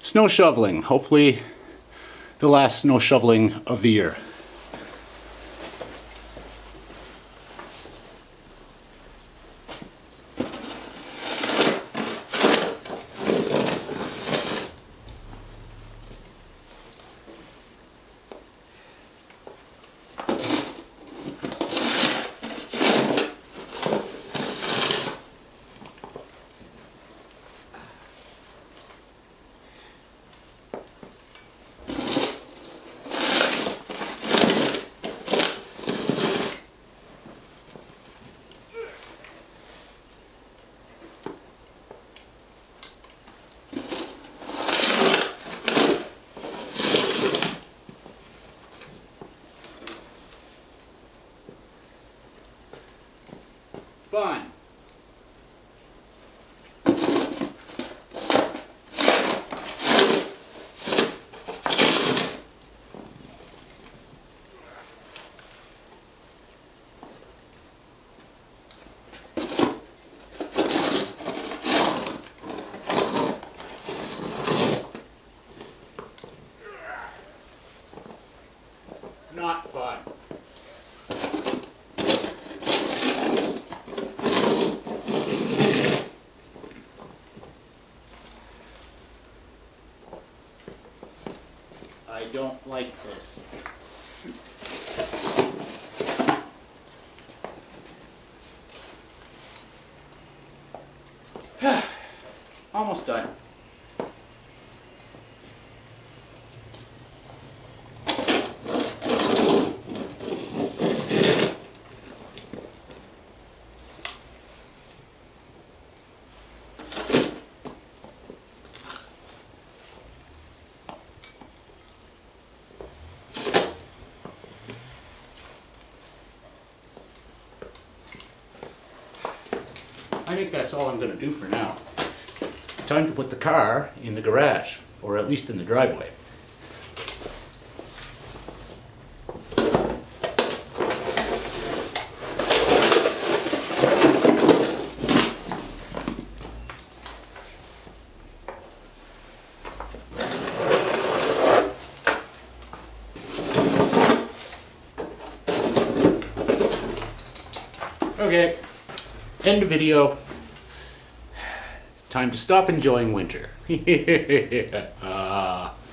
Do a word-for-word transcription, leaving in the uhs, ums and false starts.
Snow shoveling. Hopefully the last snow shoveling of the year. Fun. Not fun. I don't like this. Almost done. I think that's all I'm going to do for now. Time to put the car in the garage, or at least in the driveway. Okay, end of video. Time to stop enjoying winter. uh.